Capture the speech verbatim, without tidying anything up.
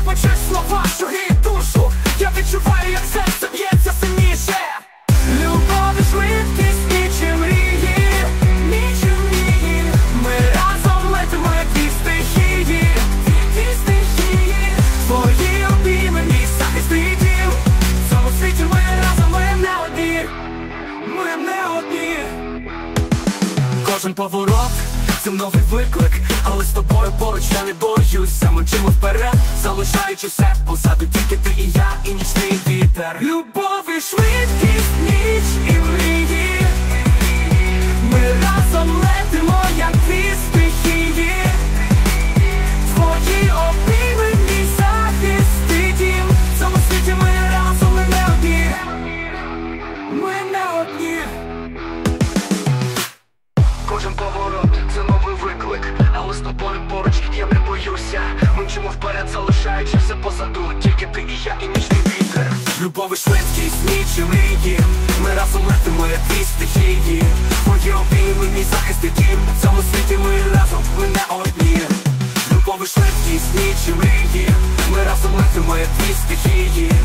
почуєш слова, що гріють душу. Я відчуваю, як серце б'ється сильніше. Любов і швидкість, нічим мрії, нічим мрії. Ми разом летимо, як дві стихії, дві стихії. Твої обійми, мій захист і дім. В цьому світі ми разом, ми не одні, ми не одні. Кожен поворот — це новий виклик, але з тобою поруч я не боюся. Ми мчимо вперед, залишаючи все позаду, тільки ти і я, і нічний вітер. Любов і швидкість, ніч і мрії. Ми разом летимо, як дві стихії. Твої обійми, мій захист і дім. В цьому світі ми разом, ми не одні, ми не одні. Кожен поворот — це новий виклик, але з тобою поруч я не боюся. Ми мчимо вперед, залишаючи все позаду, тільки ти і я, і нічний вітер. Любов і швидкість, ніч і мрії. Ми разом летимо, як дві стихії. Твої обійми, мій захист і дім. В цьому світі ми разом, ми не одні. Любов і швидкість, ніч і мрії. Ми разом летимо, як дві стихії.